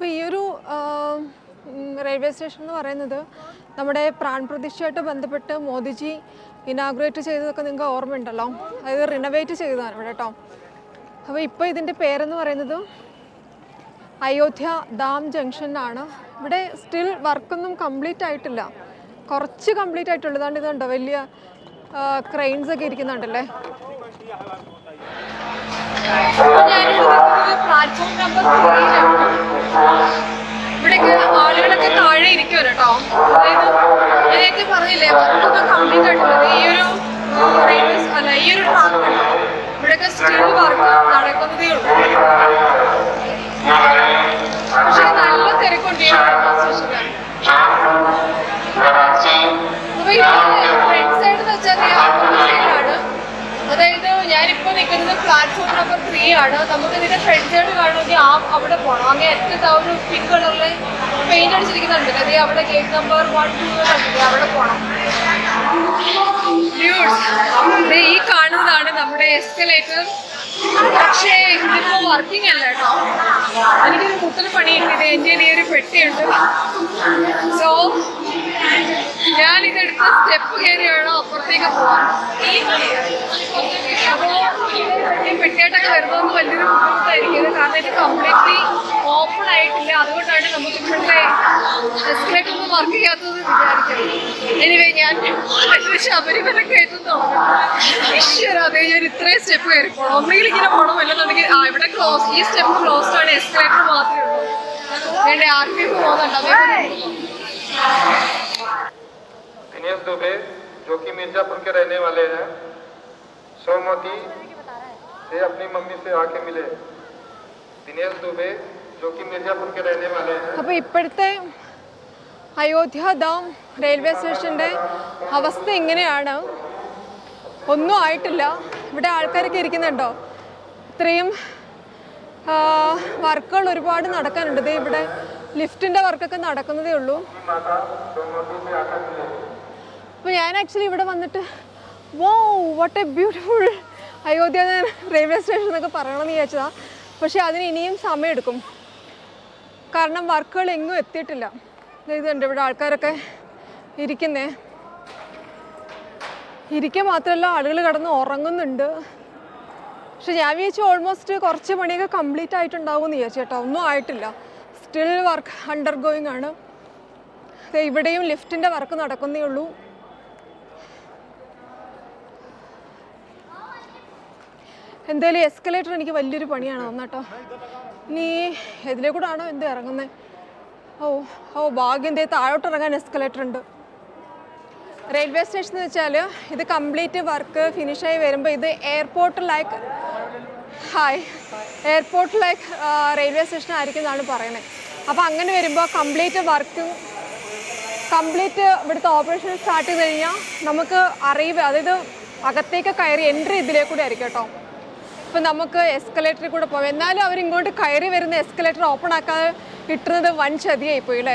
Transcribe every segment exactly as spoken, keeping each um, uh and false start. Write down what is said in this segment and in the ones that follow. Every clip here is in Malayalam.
അപ്പോൾ ഈ ഒരു റെയിൽവേ സ്റ്റേഷൻ എന്ന് പറയുന്നത് നമ്മുടെ പ്രാൺ പ്രതിഷ്ഠയായിട്ട് ബന്ധപ്പെട്ട് മോദിജി ഇനാഗുറേറ്റ് ചെയ്തതൊക്കെ നിങ്ങൾക്ക് ഓർമ്മയുണ്ടല്ലോ. അതായത് റിനോവേറ്റ് ചെയ്തതാണ് ഇവിടെ കേട്ടോ. അപ്പോൾ ഇപ്പോൾ ഇതിൻ്റെ പേരെന്ന് പറയുന്നത് അയോധ്യ ധാം ജംഗ്ഷനാണ്. ഇവിടെ സ്റ്റിൽ വർക്കൊന്നും കംപ്ലീറ്റ് ആയിട്ടില്ല, കുറച്ച് കംപ്ലീറ്റ് ആയിട്ടുള്ളൂ. ഇതാണ്ട് ഇതുണ്ടോ വലിയ ക്രെയിൻസ് ഒക്കെ ഇരിക്കുന്നുണ്ടല്ലേ. പ്ലാറ്റ്ഫോം നമ്പർ ഇവിടെയൊക്കെ ആളുകളൊക്കെ താഴെ ഇരിക്കുമല്ലോ കേട്ടോ. അതായത് ഞാൻ നേരത്തെ പറഞ്ഞില്ലേ വർക്കൊന്നും കംപ്ലീറ്റ് ആയിട്ടുള്ളത്. ഈ ഒരു റെയിൽവേ അല്ല ഈ ഒരു ട്രാക്ക് ഉണ്ടോ, ഇവിടെയൊക്കെ സ്റ്റിൽ വർക്ക് നടക്കുന്നതേ ഉള്ളൂ. പക്ഷെ നല്ല തിരക്കുണ്ട് സ്റ്റേഷനിൽ. അപ്പൊ ഫ്രണ്ട് സൈഡ് എന്ന് വെച്ചാൽ സൈഡിലാണ്. അതായത് ഞാനിപ്പോ നിൽക്കുന്നത് പ്ലാറ്റ്ഫോം നമ്പർ ത്രീ ആണ്. നമുക്ക് ഇതിന്റെ ഫ്രണ്ട് സൈഡ് കാണണമെങ്കിൽ ആ അവിടെ പോകണം. അങ്ങനെ ഏറ്റവും ആ ഒരു പിങ്ക് കളറിൽ പെയിന്റ് അടിച്ചിരിക്കുന്നുണ്ട്. അതേ അവിടെ ഗേറ്റ് നമ്പർ വൺ ടു കണ്ടില്ലേ, അവിടെ പോകണം. ഈ കാണുന്നതാണ് നമ്മുടെ എസ്കലേറ്റർ. പക്ഷേ ഇതിപ്പോ വർക്കിംഗ് അല്ല കേട്ടോ. എനിക്കൊരു കുത്തൽ പണിയുണ്ട്. എൻ്റെ ഈ ഒരു പെട്ടിയുണ്ട്. സോ ഞാനിതെടുത്ത് സ്റ്റെപ്പ് കയറി വേണം അപ്പുറത്തേക്ക് പോവാൻ. അപ്പോൾ ഈ പെട്ടിയായിട്ടൊക്കെ വരുന്നതെന്ന് വലിയൊരു ബുദ്ധിമുട്ടായിരിക്കും. കാരണം ഇത് കംപ്ലീറ്റ്ലി ഓപ്പൺ ആയിട്ടില്ല. അതുകൊണ്ടാണ് നമുക്ക് ഇപ്പോഴത്തെ എസ്കലേറ്റർ ഒന്നും വർക്ക് ചെയ്യാത്തത് വിചാരിക്കുന്നത്. എനിവേ ഞാൻ ശബരിമല കയറ്റം തുടങ്ങും. ഈശ്വര അതെ ഞാൻ ഇത്രയും സ്റ്റെപ്പ് കയറി പോകണം. ഒന്നെങ്കിൽ ഇങ്ങനെ പോകണം, അല്ലെന്നുണ്ടെങ്കിൽ ആ ഇവിടെ ക്ലോസ്, ഈ സ്റ്റെപ്പ് ക്ലോസ്ഡ് ആണ്, എസ്കലേറ്റർ മാത്രമേ ഉള്ളൂ. വേണ്ട ആർക്കേക്ക് പോകുന്നുണ്ട്. दिनेश दुबे जो कि मिर्जापुर के रहने वाले हैं, सोमवती से अपनी मम्मी से आके मिले. दिनेश दुबे जो कि मिर्जापुर के रहने वाले हैं. അപ്പോൾ ഇപ്പോഴത്തെ അയോധ്യ ധാം റെയിൽവേ സ്റ്റേഷൻ്റെ അവസ്ഥ ഇങ്ങനെയാണ്. ഒന്നും ആയിട്ടില്ല. ഇവിടെ ആൾക്കാരൊക്കെ ഇരിക്കുന്നുണ്ടോ. ഇത്രയും വർക്കുകൾ ഒരുപാട് നടക്കാനുണ്ട്. ഇവിടെ ലിഫ്റ്റിൻ്റെ വർക്കൊക്കെ നടക്കുന്നതേ ഉള്ളൂ. അപ്പോൾ ഞാൻ ആക്ച്വലി ഇവിടെ വന്നിട്ട് wow what a beautiful Ayodhya railway station എന്നൊക്കെ പറയണമെന്ന് വിചാരിച്ചതാണ്. പക്ഷേ അതിന് ഇനിയും സമയമെടുക്കും. കാരണം വർക്കുകൾ എങ്ങും എത്തിയിട്ടില്ല. ഇതുണ്ട് ഇവിടെ ആൾക്കാരൊക്കെ ഇരിക്കുന്നേ. ഇരിക്കുക മാത്രമല്ല ആളുകൾ കിടന്ന് ഉറങ്ങുന്നുണ്ട്. പക്ഷെ ഞാൻ വിചാരിച്ചു ഓൾമോസ്റ്റ് കുറച്ച് പണിയൊക്കെ കംപ്ലീറ്റ് ആയിട്ടുണ്ടാവും എന്ന് വിചാരിച്ചു കേട്ടോ. ഒന്നും ആയിട്ടില്ല. സ്റ്റിൽ വർക്ക് അണ്ടർ ഗോയിങ് ആണ്. ഇവിടെയും ലിഫ്റ്റിൻ്റെ വർക്ക് നടക്കുന്നേ ഉള്ളൂ. എന്തായാലും എസ്കലേറ്റർ എനിക്ക് വലിയൊരു പണിയാണ് തോന്നട്ടോ. ഇനി ഇതിലേ കൂടെ ആണോ എന്ത് ഇറങ്ങുന്നത്? ഓ ഓ ഭാഗ്യം, എന്തേ താഴോട്ട് ഇറങ്ങാൻ എസ്കലേറ്റർ ഉണ്ട്. റെയിൽവേ സ്റ്റേഷൻ എന്ന് വെച്ചാൽ ഇത് കംപ്ലീറ്റ് വർക്ക് ഫിനിഷായി വരുമ്പോൾ ഇത് airport like hi airport like railway station ആയിരിക്കും എന്നാണ് പറയുന്നത്. അപ്പോൾ അങ്ങനെ വരുമ്പോൾ കംപ്ലീറ്റ് വർക്കും കംപ്ലീറ്റ് ഇവിടുത്തെ ഓപ്പറേഷൻ സ്റ്റാർട്ട് ചെയ്ത് കഴിഞ്ഞാൽ നമുക്ക് അറിവ്, അതായത് അകത്തേക്ക് കയറി എൻട്രി ഇതിലേ കൂടെ ആയിരിക്കും കേട്ടോ. ഇപ്പം നമുക്ക് എസ്കലേറ്ററിൽ കൂടെ പോകാം. എന്നാലും അവരിങ്ങോട്ട് കയറി വരുന്ന എസ്കലേറ്റർ ഓപ്പൺ ആക്കാതെ കിട്ടുന്നത് വൻ ചതിയായിപ്പോയി അല്ലേ.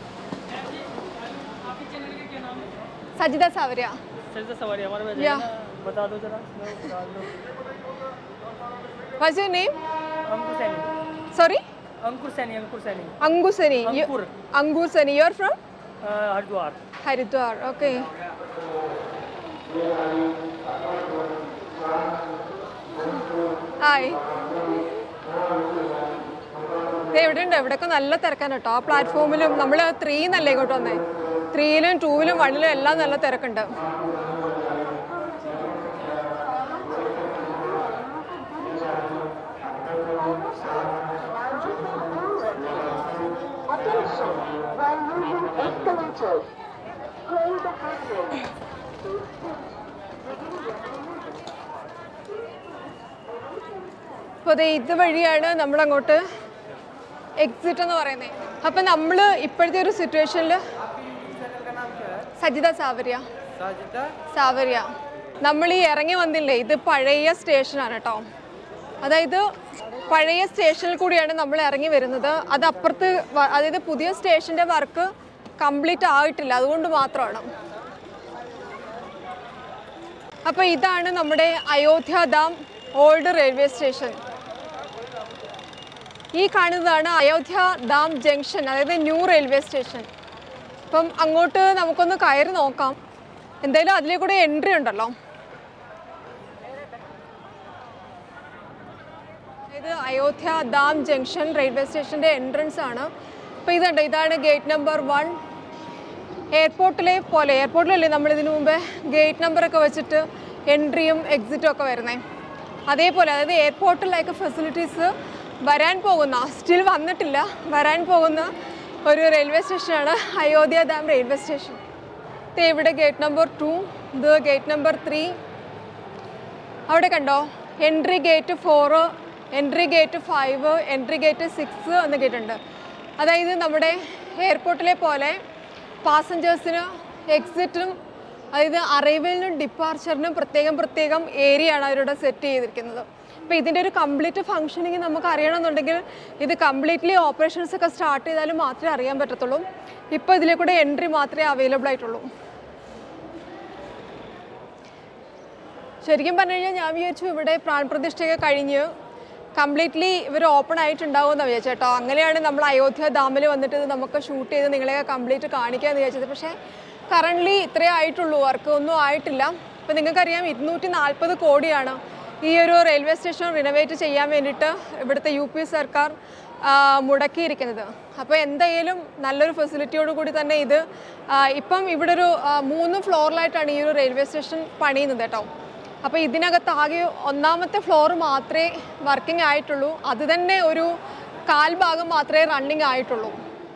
सजिदा सावरिया सजिदा सावरिया हमारे में yeah. बता दो जरा. What's your name? Ankur Sani. Sorry? Ankur Sani. Ankur Sani. Ankur Sani. Ankur. Ankur Sani. You're from? Uh, Haridwar. Haridwar. Okay. Hi. ഇവിടെ ഉണ്ട്. ഇവിടെയൊക്കെ നല്ല തിരക്കാണ് കേട്ടോ. ആ പ്ലാറ്റ്ഫോമിലും നമ്മൾ ത്രീ എന്നല്ലേ ഇങ്ങോട്ട് വന്നേ. ത്രീയിലും ടൂവിലും വണ്ണിലും എല്ലാം നല്ല തിരക്കുണ്ട്. അപ്പോൾ അതെ ഇതുവഴിയാണ് നമ്മളങ്ങോട്ട് എക്സിറ്റ് എന്ന് പറയുന്നത്. അപ്പം നമ്മൾ ഇപ്പോഴത്തെ ഒരു സിറ്റുവേഷനിൽ സജിത സാവരിയ സാവരിയ നമ്മൾ ഈ ഇറങ്ങി വന്നില്ലേ, ഇത് പഴയ സ്റ്റേഷനാണ് കേട്ടോ. അതായത് പഴയ സ്റ്റേഷനിൽ കൂടിയാണ് നമ്മൾ ഇറങ്ങി വരുന്നത്. അത് അപ്പുറത്ത്, അതായത് പുതിയ സ്റ്റേഷൻ്റെ വർക്ക് കംപ്ലീറ്റ് ആയിട്ടില്ല, അതുകൊണ്ട് മാത്രമാണ്. അപ്പോൾ ഇതാണ് നമ്മുടെ Ayodhya Dham old railway station. ഈ കാണുന്നതാണ് അയോധ്യ ഡാം ജംഗ്ഷൻ, അതായത് ന്യൂ റെയിൽവേ സ്റ്റേഷൻ. അപ്പം അങ്ങോട്ട് നമുക്കൊന്ന് കയറി നോക്കാം. എന്തായാലും അതിലേക്കൂടെ എൻട്രി ഉണ്ടല്ലോ. ഇത് അയോധ്യ ഡാം ജംഗ്ഷൻ റെയിൽവേ സ്റ്റേഷൻ്റെ എൻട്രൻസ് ആണ്. അപ്പോൾ ഇതുണ്ട്, ഇതാണ് ഗേറ്റ് നമ്പർ വൺ. എയർപോർട്ടിലെ പോലെ, എയർപോർട്ടിലല്ലേ നമ്മളിതിനു മുമ്പേ ഗേറ്റ് നമ്പറൊക്കെ വെച്ചിട്ട് എൻട്രിയും എക്സിറ്റും ഒക്കെ വരുന്നത്, അതേപോലെ അതായത് എയർപോർട്ടിലേക്ക് ഫെസിലിറ്റീസ് വരാൻ പോകുന്ന, സ്റ്റിൽ വന്നിട്ടില്ല, വരാൻ പോകുന്ന ഒരു റെയിൽവേ സ്റ്റേഷനാണ് അയോധ്യ ഡാം റെയിൽവേ സ്റ്റേഷൻ. ഇത് ഇവിടെ ഗേറ്റ് നമ്പർ ടു, ഇത് ഗേറ്റ് നമ്പർ ത്രീ. അവിടെ കണ്ടോ entry gate four, entry gate five, entry gate six എന്ന് കേട്ടിട്ടുണ്ട്. അതായത് നമ്മുടെ എയർപോർട്ടിലെ പോലെ പാസഞ്ചേഴ്സിന് എക്സിറ്റിനും അതായത് അറൈവലിനും ഡിപ്പാർച്ചറിനും പ്രത്യേകം പ്രത്യേകം ഏരിയ ആണ് അവരുടെ സെറ്റ് ചെയ്തിരിക്കുന്നത്. അപ്പോൾ ഇതിൻ്റെ ഒരു കംപ്ലീറ്റ് ഫങ്ഷനിങ് നമുക്ക് അറിയണമെന്നുണ്ടെങ്കിൽ ഇത് കംപ്ലീറ്റ്ലി ഓപ്പറേഷൻസ് ഒക്കെ സ്റ്റാർട്ട് ചെയ്താലും മാത്രമേ അറിയാൻ പറ്റത്തുള്ളൂ. ഇപ്പോൾ ഇതിലേക്കൂടെ എൻട്രി മാത്രമേ അവൈലബിൾ ആയിട്ടുള്ളൂ. ശരിക്കും പറഞ്ഞു കഴിഞ്ഞാൽ ഞാൻ വിചാരിച്ചു ഇവിടെ പ്രാൺപ്രതിഷ്ഠയൊക്കെ കഴിഞ്ഞ് കംപ്ലീറ്റ്ലി ഇവർ ഓപ്പൺ ആയിട്ടുണ്ടാവുമെന്ന് വിചാരിച്ചു കേട്ടോ. അങ്ങനെയാണ് നമ്മൾ അയോധ്യ ഡാമിൽ വന്നിട്ട് ഇത് നമുക്ക് ഷൂട്ട് ചെയ്ത് നിങ്ങളെ കംപ്ലീറ്റ് കാണിക്കാമെന്ന് വിചാരിച്ചത്. പക്ഷേ കറൻ്റ്ലി ഇത്രേ ആയിട്ടുള്ളൂ, വർക്ക് ഒന്നും ആയിട്ടില്ല. അപ്പോൾ നിങ്ങൾക്കറിയാം ഇരുന്നൂറ്റി നാൽപ്പത് കോടിയാണ് ഈ ഒരു റെയിൽവേ സ്റ്റേഷൻ റിനോവേറ്റ് ചെയ്യാൻ വേണ്ടിയിട്ട് ഇവിടുത്തെ യു പി സർക്കാർ മുടക്കിയിരിക്കുന്നത്. അപ്പോൾ എന്തായാലും നല്ലൊരു ഫെസിലിറ്റിയോട് കൂടി തന്നെ ഇത് ഇപ്പം ഇവിടെ ഒരു മൂന്ന് ഫ്ലോറിലായിട്ടാണ് ഈ ഒരു റെയിൽവേ സ്റ്റേഷൻ പണിയുന്നത് കേട്ടോ. അപ്പോൾ ഇതിനകത്ത് ആകെ ഒന്നാമത്തെ ഫ്ലോർ മാത്രമേ വർക്കിംഗ് ആയിട്ടുള്ളൂ, അത് തന്നെ ഒരു കാൽ ഭാഗം മാത്രമേ റണ്ണിങ് ആയിട്ടുള്ളൂ.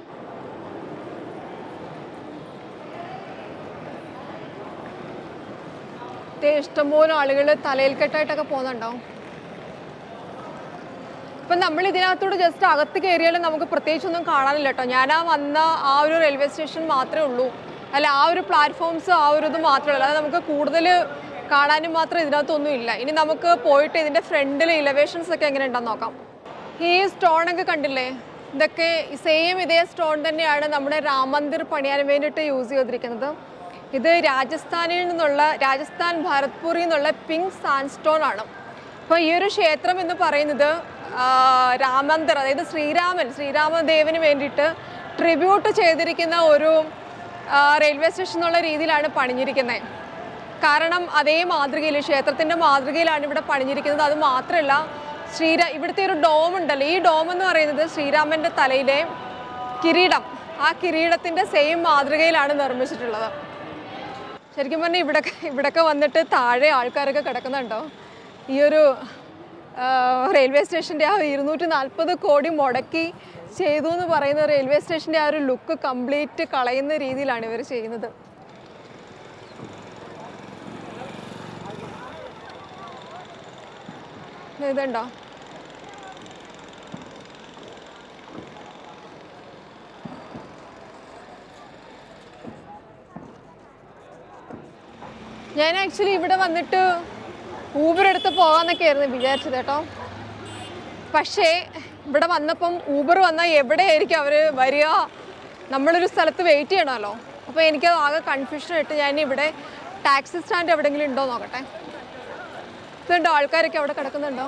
ഇഷ്ടംപോലെ ആളുകൾ തലയിൽ കെട്ടായിട്ടൊക്കെ പോകുന്നുണ്ടാവും. ഇപ്പം നമ്മൾ ഇതിനകത്തൂടെ ജസ്റ്റ് അകത്ത് കയറിയാലും നമുക്ക് പ്രത്യേകിച്ചൊന്നും കാണാനില്ല കേട്ടോ. ഞാൻ ആ വന്ന ആ ഒരു റെയിൽവേ സ്റ്റേഷൻ മാത്രമേ ഉള്ളൂ, അല്ല ആ ഒരു പ്ലാറ്റ്ഫോംസ് ആ ഒരു ഇത് മാത്രമേ ഉള്ളൂ. അതായത് നമുക്ക് കൂടുതൽ കാണാനും മാത്രം ഇതിനകത്തൊന്നും ഇല്ല. ഇനി നമുക്ക് പോയിട്ട് ഇതിൻ്റെ ഫ്രണ്ടിൽ ഇലവേഷൻസ് ഒക്കെ എങ്ങനെ ഉണ്ടെന്ന് നോക്കാം. ഈ സ്റ്റോണൊക്കെ കണ്ടില്ലേ, ഇതൊക്കെ സെയിം ഇതേ സ്റ്റോൺ തന്നെയാണ് നമ്മുടെ രാം മന്ദിർ പണിയാൻ വേണ്ടിയിട്ട് യൂസ് ചെയ്തിരിക്കുന്നത്. ഇത് രാജസ്ഥാനിൽ നിന്നുള്ള, രാജസ്ഥാൻ ഭാരത്പൂരിൽ നിന്നുള്ള പിങ്ക് സാൻഡ്സ്റ്റോൺ ആണ്. അപ്പോൾ ഈ ഒരു ക്ഷേത്രം എന്ന് പറയുന്നത് രാം മന്ദിർ, അതായത് ശ്രീരാമൻ ശ്രീരാമദേവന് വേണ്ടിയിട്ട് ട്രിബ്യൂട്ട് ചെയ്തിരിക്കുന്ന ഒരു റെയിൽവേ സ്റ്റേഷൻ എന്നുള്ള രീതിയിലാണ് പണിഞ്ഞിരിക്കുന്നത്. കാരണം അതേ മാതൃകയിൽ, ക്ഷേത്രത്തിൻ്റെ മാതൃകയിലാണ് ഇവിടെ പണിഞ്ഞിരിക്കുന്നത്. അത് മാത്രമല്ല ശ്രീരാ ഇവിടുത്തെ ഒരു ഡോം ഉണ്ടല്ലോ, ഈ ഡോം എന്ന് പറയുന്നത് ശ്രീരാമൻ്റെ തലയിലെ കിരീടം, ആ കിരീടത്തിൻ്റെ സെയിം മാതൃകയിലാണ് നിർമ്മിച്ചിട്ടുള്ളത്. ശരിക്കും പറഞ്ഞാൽ ഇവിടെ ഇവിടെയൊക്കെ വന്നിട്ട് താഴെ ആൾക്കാരൊക്കെ കിടക്കുന്നുണ്ടോ. ഈ ഒരു റെയിൽവേ സ്റ്റേഷൻ്റെ ആ ഇരുന്നൂറ്റി നാൽപ്പത് കോടി മുടക്കി ചെയ്തു എന്ന് പറയുന്ന റെയിൽവേ സ്റ്റേഷൻ്റെ ആ ഒരു ലുക്ക് കംപ്ലീറ്റ് കളയുന്ന രീതിയിലാണ് ഇവർ ചെയ്യുന്നത്. ഇതുണ്ടോ, ഞാൻ ആക്ച്വലി ഇവിടെ വന്നിട്ട് ഊബർ എടുത്ത് പോകാമെന്നൊക്കെ ആയിരുന്നു വിചാരിച്ചത് കേട്ടോ. പക്ഷേ ഇവിടെ വന്നപ്പം ഊബർ വന്നാൽ എവിടെയായിരിക്കും അവർ വരിക, നമ്മളൊരു സ്ഥലത്ത് വെയിറ്റ് ചെയ്യണമല്ലോ. അപ്പോൾ എനിക്കത് ആകെ കൺഫ്യൂഷൻ ആയിട്ട് ഞാൻ ഇവിടെ ടാക്സി സ്റ്റാൻഡ് എവിടെയെങ്കിലും ഉണ്ടോ നോക്കട്ടെ. ഇതുണ്ടോ, ആൾക്കാരൊക്കെ അവിടെ കിടക്കുന്നുണ്ടോ.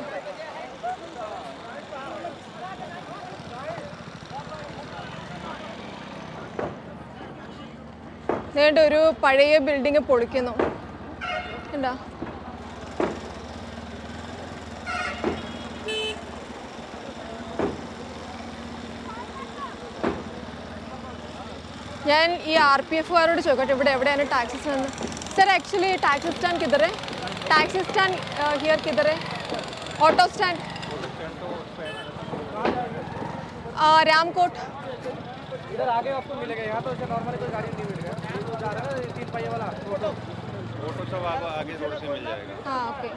നേണ്ട ഒരു പഴയ ബിൽഡിങ് പൊളിക്കുന്നു ഉണ്ടോ. ഞാൻ ഈ ആർ പി എഫുകാരോട് ചോദിക്കട്ടെ ഇവിടെ എവിടെയാണ് taxi stand. Sir actually taxi stand किधर है? टैक्सी स्टैंड हियर किधर है? ऑटो स्टैंड रामकोट इधर आगे आपको मिलेगा. यहाँ तो ऐसे नॉर्मली कोई गाड़ी नहीं मिलेगा. तो जा रहा है तीन पहिए वाला ऑटो. ऑटो सब आप आगे रोड से मिल जाएगा. हाँ ओके.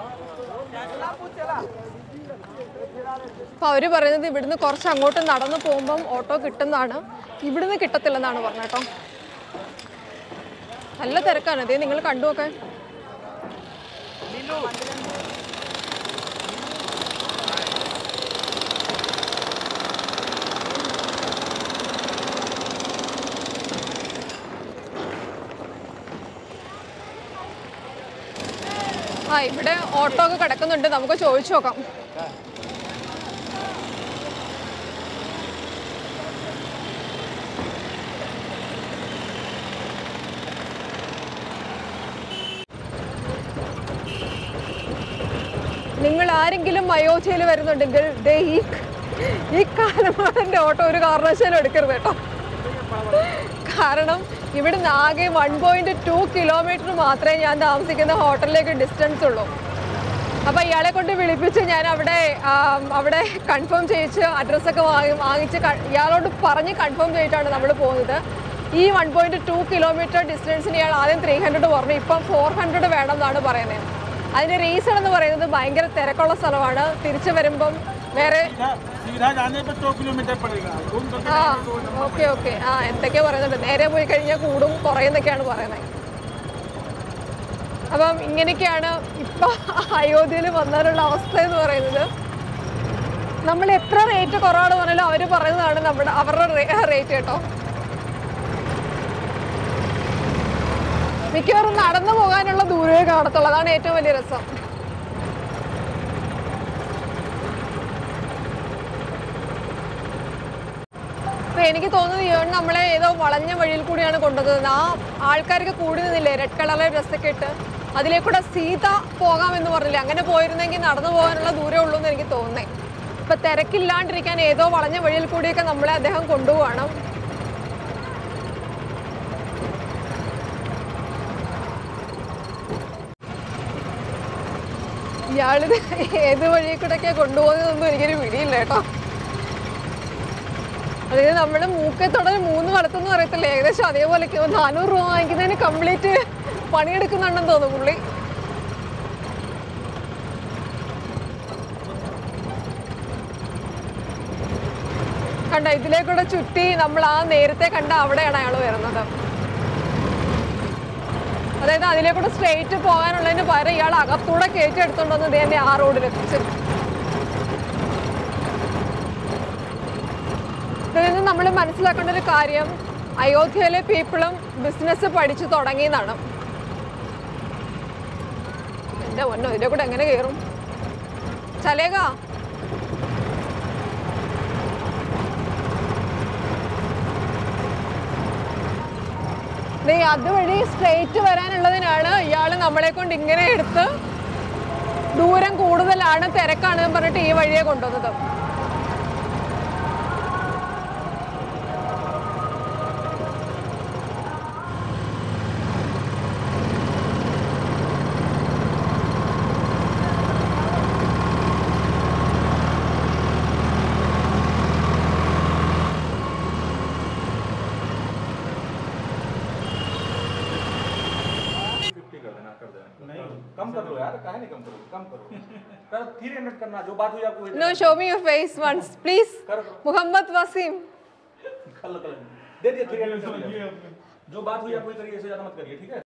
അപ്പോൾ അവർ പറയുന്നത് ഇവിടുന്ന് കുറച്ച് അങ്ങോട്ട് നടന്നു പോകുമ്പം ഓട്ടോ കിട്ടുന്നതാണ്, ഇവിടുന്ന് കിട്ടത്തില്ലെന്നാണ് പറഞ്ഞത് കേട്ടോ. നല്ല തിരക്കാണ്, അതേ നിങ്ങൾ കണ്ടു നോക്കാൻ. ആ ഇവിടെ ഓട്ടോ ഒക്കെ കിടക്കുന്നുണ്ട്, നമുക്ക് ചോദിച്ചു നോക്കാം. ആരെങ്കിലും അയോധ്യയിൽ വരുന്നുണ്ടെങ്കിൽ ദേ ഈ ഈ കാലമാടൻ്റെ ഓട്ടോ ഒരു കാരണവശാലും എടുക്കരുത് കേട്ടോ. കാരണം ഇവിടുന്ന് ആകെ വൺ പോയിന്റ് ടു കിലോമീറ്റർ മാത്രമേ ഞാൻ താമസിക്കുന്ന ഹോട്ടലിലേക്ക് ഡിസ്റ്റൻസ് ഉള്ളൂ. അപ്പോൾ ഇയാളെ കൊണ്ട് വിളിപ്പിച്ച് ഞാൻ അവിടെ അവിടെ കൺഫേം ചെയ്യിച്ച് അഡ്രസ്സൊക്കെ വാങ്ങി വാങ്ങിച്ച് ഇയാളോട് പറഞ്ഞ് കൺഫേം ചെയ്തിട്ടാണ് നമ്മൾ പോകുന്നത്. ഈ വൺ പോയിന്റ് ടു കിലോമീറ്റർ ഡിസ്റ്റൻസിന് ഇയാൾ ആദ്യം ത്രീ ഹൺഡ്രഡ് പറഞ്ഞു, ഇപ്പം ഫോർ ഹൺഡ്രഡ് വേണം എന്നാണ് പറയുന്നത്. അതിൻ്റെ റീസൺ എന്ന് പറയുന്നത് ഭയങ്കര തിരക്കുള്ള സ്ഥലമാണ്. തിരിച്ചു വരുമ്പം വേറെ ആ ഓക്കെ ഓക്കെ ആ എന്തൊക്കെയോ പറയുന്നുണ്ട്. നേരെ പോയി കഴിഞ്ഞാൽ കൂടും കുറയുന്നൊക്കെയാണ് പറയുന്നത്. അപ്പം ഇങ്ങനെയൊക്കെയാണ് ഇപ്പം അയോധ്യയിൽ വന്നാലുള്ള അവസ്ഥ എന്ന് പറയുന്നത്. നമ്മൾ എത്ര റേറ്റ് കുറവാണെന്ന് പറഞ്ഞാലും അവർ പറയുന്നതാണ് നമ്മുടെ അവരുടെ റേറ്റ് കേട്ടോ. മിക്കവാറും നടന്നു പോകാനുള്ള ദൂരമേ കാണത്തുള്ളൂ. അതാണ് ഏറ്റവും വലിയ രസം. അപ്പൊ എനിക്ക് തോന്നുന്നത് ഇവൻ നമ്മളെ ഏതോ വളഞ്ഞ വഴിയിൽ കൂടിയാണ് കൊണ്ടുവന്നത്. ആ ആൾക്കാരൊക്കെ കൂടി നിന്നില്ലേ റെഡ് കളറിലെ ഡ്രസ്സൊക്കെ ഇട്ട്, അതിലേക്കൂടെ സീത പോകാമെന്ന് പറഞ്ഞില്ലേ, അങ്ങനെ പോയിരുന്നെങ്കിൽ നടന്നു പോകാനുള്ള ദൂരമേ ഉള്ളൂ എന്ന് എനിക്ക് തോന്നുന്നേ. ഇപ്പൊ തിരക്കില്ലാണ്ടിരിക്കാൻ ഏതോ വളഞ്ഞ വഴിയിൽ കൂടിയൊക്കെ നമ്മളെ അദ്ദേഹം കൊണ്ടുപോകണം. ഇയാളിത് ഏത് വഴിയിൽ കൂടെയൊക്കെ കൊണ്ടുപോകുന്നതൊന്നും എനിക്കൊരു പിടിയില്ല കേട്ടോ. അതായത് നമ്മൾ മൂക്കത്തോടെ മൂന്ന് വളർത്തെന്ന് പറയത്തില്ലേ, ഏകദേശം അതേപോലെയൊക്കെ നാനൂറ് രൂപ വാങ്ങിക്കുന്നതിന് കംപ്ലീറ്റ് പണിയെടുക്കുന്നുണ്ടെന്ന് തോന്നുന്നു പുള്ളി. കണ്ട ഇതിലേക്കൂടെ ചുറ്റി നമ്മൾ ആ നേരത്തെ കണ്ട അവിടെയാണ് അയാൾ വരുന്നത്. അതായത് അതിലേക്കൂടെ സ്ട്രെയിറ്റ് പോകാനുള്ളതിന് പകരം ഇയാൾ അകത്തൂടെ കയറ്റി എടുത്തോണ്ടെന്ന് ഇതേ ആ റോഡിലെത്തിച്ച്. ഇതിൽ നിന്ന് നമ്മൾ മനസ്സിലാക്കേണ്ട ഒരു കാര്യം, അയോധ്യയിലെ പീപ്പിളും ബിസിനസ് പഠിച്ചു തുടങ്ങിയെന്നാണ്. എൻ്റെ പൊന്നോ, ഇതിലെ കൂടെ എങ്ങനെ കയറും? ചലേക അതുവഴി സ്ട്രെയിറ്റ് വരാനുള്ളതിനാണ് ഇയാൾ നമ്മളെ കൊണ്ട് ഇങ്ങനെ എടുത്ത് ദൂരം കൂടുതലാണ് തിരക്കാണ് പറഞ്ഞിട്ട് ഈ വഴിയെ കൊണ്ടുവന്നത്. कम कर लो यार, काहे नहीं कम करो, कम करो, कर थ्री हंड्रेड करना, जो बात हुई आपको। No, show me your face once, please. Muhammad Wasim. कर लो, कर लो, दे दिए थ्री हंड्रेड। जो बात हुई आपको करिए, इससे ज्यादा मत करिए, ठीक है।